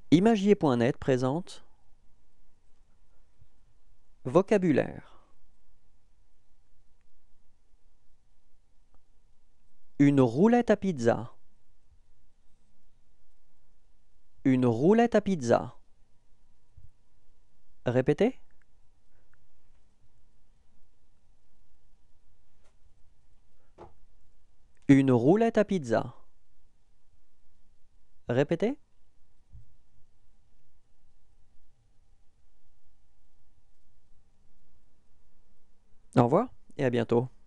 Imagier.net présente Vocabulaire. Une roulette à pizza. Une roulette à pizza. Répétez. Une roulette à pizza. Répétez. Au revoir et à bientôt.